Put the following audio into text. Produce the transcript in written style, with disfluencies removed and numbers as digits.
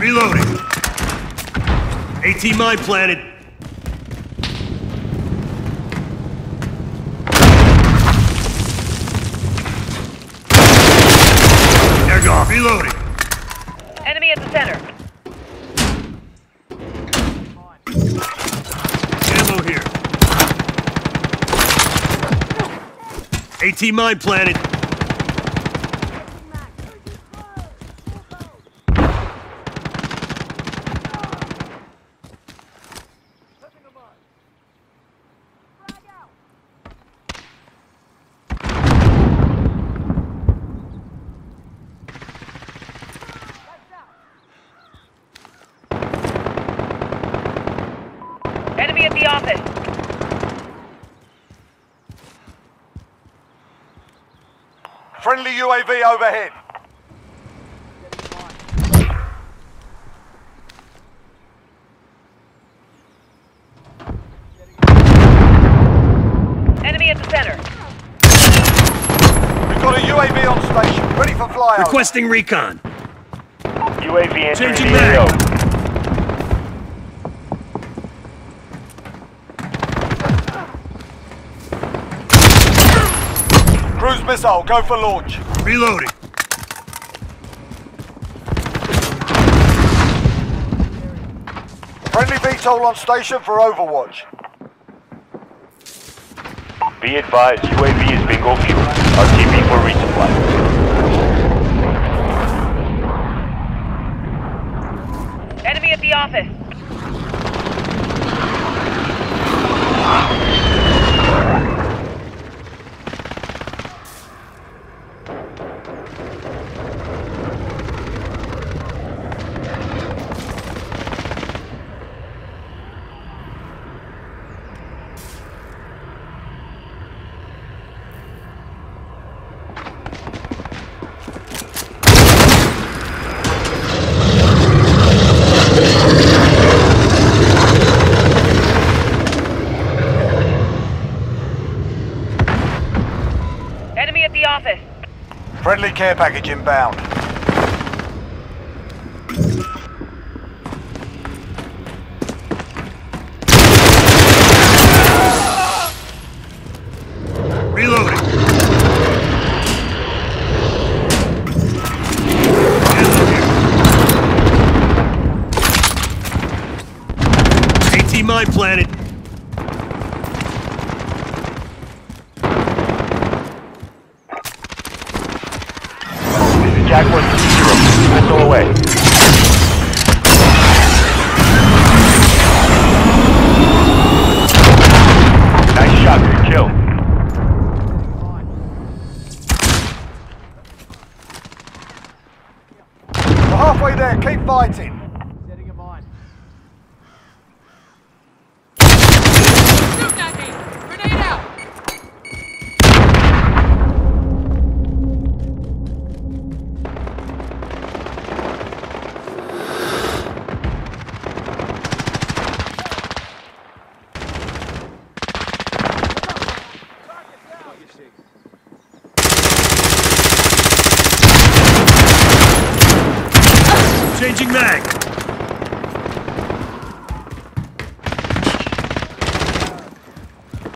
Reloading. AT mine planted. They're gone. Reloading. Enemy at the center. Ammo here. AT mine planted. Enemy at the office. Friendly UAV overhead. Enemy at the center. We've got a UAV on station, ready for flyover. Requesting recon. UAV entering Changing the AO. mag. Cruise missile, go for launch. Reloading. Friendly VTOL on station for overwatch. Be advised, UAV is bingo fuel. RTB for resupply. Enemy at the office. Enemy at the office. Friendly care package inbound. Reloading. AT mine planted. Jack 1 to 0. Missile away. Nice shot, good kill. We're halfway there, keep fighting. Shoot at me! Grenade out! Changing mag.